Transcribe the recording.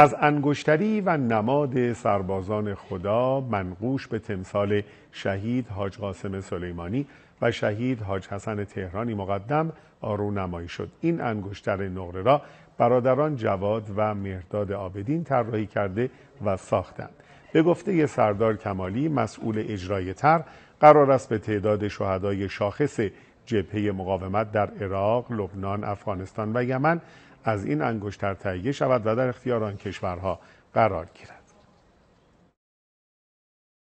از انگشتری و نماد سربازان خدا منقوش به تمثال شهید حاج قاسم سلیمانی و شهید حاج حسن تهرانی مقدم رونمایی شد. این انگشتر نقره را برادران جواد و مهرداد عابدین طراحی کرده و ساختند. به گفته سردار کمالی مسئول اجرای طرح، قرار است به تعداد شهدای شاخص جبهه مقاومت در عراق، لبنان، افغانستان و یمن از این انگشتر تهیه شود و در اختیار آن کشورها قرار گیرد.